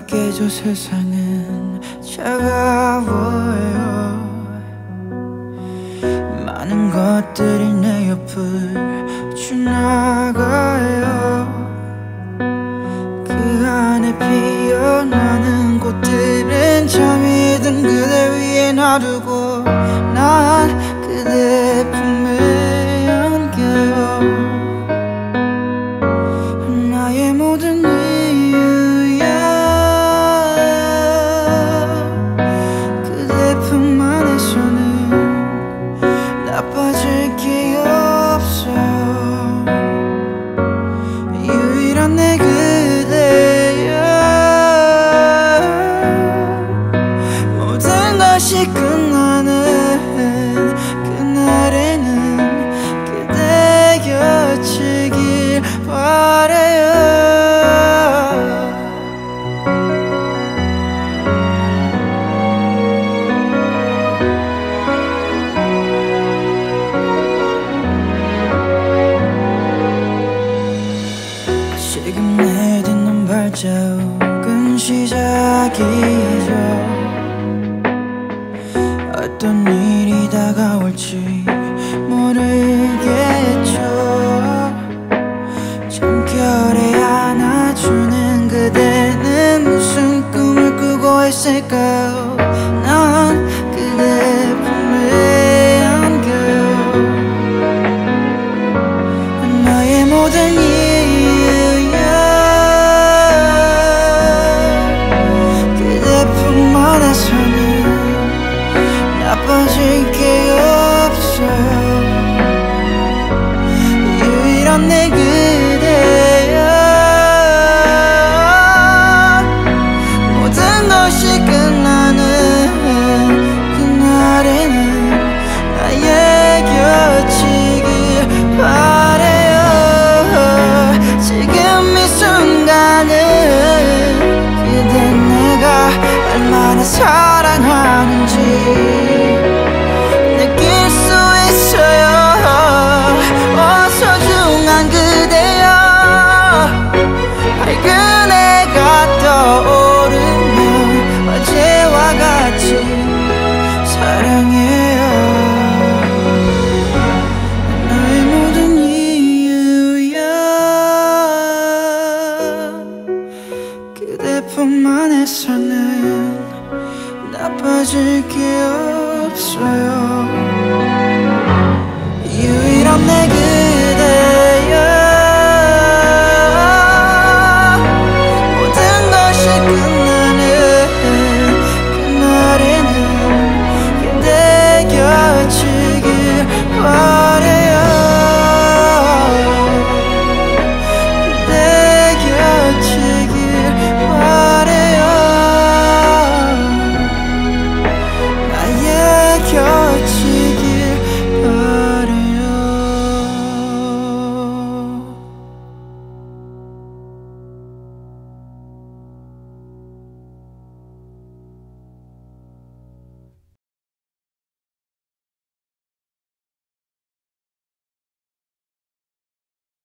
깨져 세상은 차가워요. 많은 것들이 내 옆을 지나가요. 그 안에 피어나는 꽃들은 잠이 든 그대 위에 놔두고 난 그대 품에 안겨요. 나의 모든 이유야 그대 품 안에서는 나빠질 게 없어요. 유일한 내 그대야. 모든 것이 끝나는 그날에는 그대 곁이길 바래요. 지금 내딛는 발자국은 시작이죠. 어떤 일이 다가올지 모르겠죠. 잠결에 안아주는 그대는 무슨 꿈을 꾸고 있을까요? 난 그대 품에 안겨요. 나의 모든 이유야 그대 품 안에서는 나빠질 게 없어요. 유일한 내 그대야. 모든 것이 끝나는 그날에는 나의 곁이길 바래요. 지금 이 순간은 그대 내가 얼마나 사랑하는지 느낄 수 있어요. 소중한 그대여. 밝은 해가 떠오르면 어제와 같이 사랑해요. 나의 모든 이유야 그대 품 안에서는 나빠질 게 없어요.